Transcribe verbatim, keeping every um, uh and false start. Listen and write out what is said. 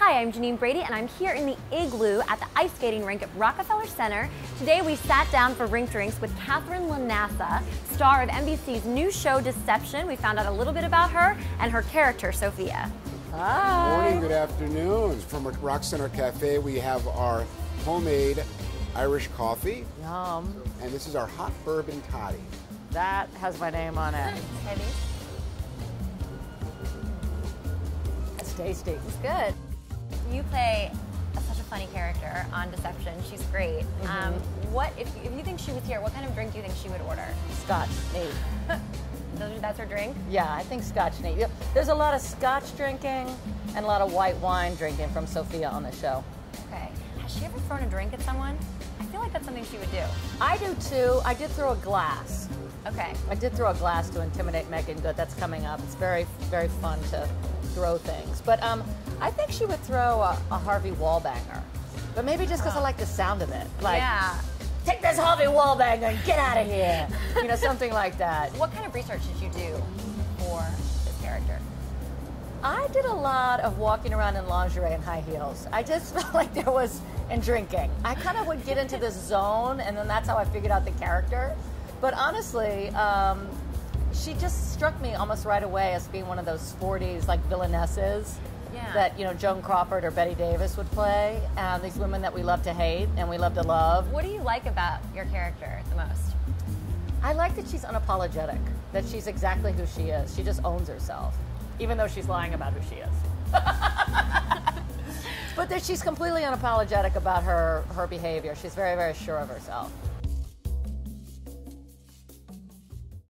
Hi, I'm Janine Brady, and I'm here in the Igloo at the ice skating rink at Rockefeller Center. Today we sat down for Rink Drinks with Katherine LaNasa, star of N B C's new show Deception. We found out a little bit about her and her character, Sophia. Hi. Good morning, good afternoon. From Rock Center Cafe, we have our homemade Irish coffee. Yum. And this is our hot bourbon toddy. That has my name on it. Heavy. It's tasty. It's good. You play a, such a funny character on Deception. She's great. Mm-hmm. um, what if, if you think she was here? What kind of drink do you think she would order? Scotch neat. Those, that's her drink? Yeah, I think Scotch neat. There's a lot of Scotch drinking and a lot of white wine drinking from Sophia on the show. Okay. Has she ever thrown a drink at someone? I feel like that's something she would do. I do too. I did throw a glass. Okay. I did throw a glass to intimidate Megan Good. That's coming up. It's very, very fun to throw things. But um, I think she would throw a, a Harvey Wallbanger. But maybe just because oh. I like the sound of it. Like, yeah. Take this Harvey Wallbanger and get out of here. You know, something like that. What kind of research did you do for this character? I did a lot of walking around in lingerie and high heels. I just felt like there was, and drinking. I kind of would get into this zone, and then that's how I figured out the character. But honestly, um, she just struck me almost right away as being one of those forties like villainesses yeah. that, you know, Joan Crawford or Betty Davis would play. Um, these women that we love to hate and we love to love. What do you like about your character the most? I like that she's unapologetic, that she's exactly who she is. She just owns herself, even though she's lying about who she is. But that she's completely unapologetic about her, her behavior. She's very, very sure of herself.